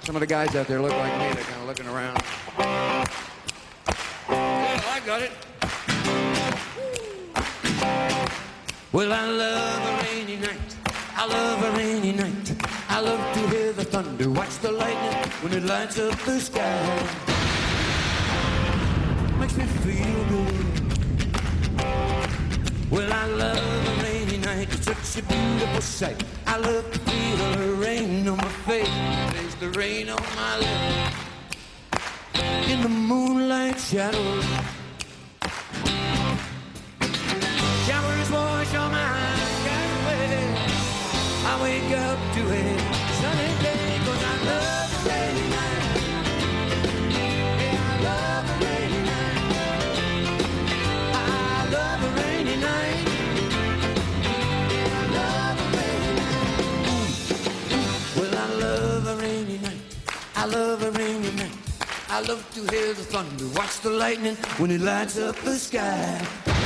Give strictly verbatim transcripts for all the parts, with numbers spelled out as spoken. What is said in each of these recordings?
Some of the guys out there look like me. They're kind of looking around. Yeah, I got it. Well, I love a rainy night. I love a rainy night. I love to hear the thunder, watch the lightning when it lights up the sky. Makes me feel good. Well, I love a rainy night. It's such a beautiful sight. I love to feel the rain on my face. There's the rain on my lips. In the moonlight shadows, showers wash all my cares away. I wake up to a sunny day, 'cause I love a rainy night. Yeah, I love a rainy night. I love a rainy night. Yeah, I love a rainy night. Well, I love a rainy night. I love a rainy night. I love to hear the thunder, watch the lightning when it lights up the sky.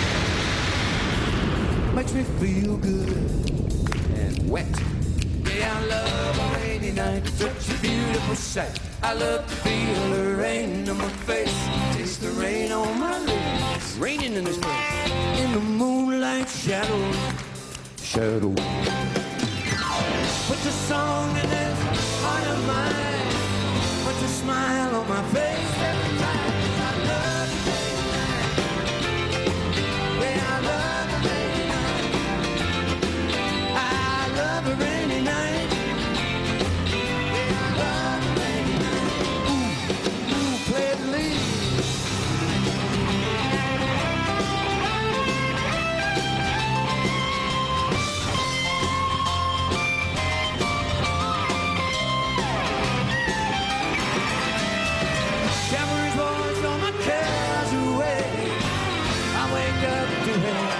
Makes me feel good and wet. Yeah, I love a rainy night. It's such a beautiful sight. I love to feel the rain on my face. Taste the rain on my lips. It's raining in this place. In the moonlight shadows, shadows. Put the song in this heart of mine. Put a smile on my face every time. I love a rainy night. Yeah, I love a rainy night. I love a rainy night. Yeah, I love a rainy night. Ooh, ooh, play the lead. Showers wash all my cares away. I wake up to him.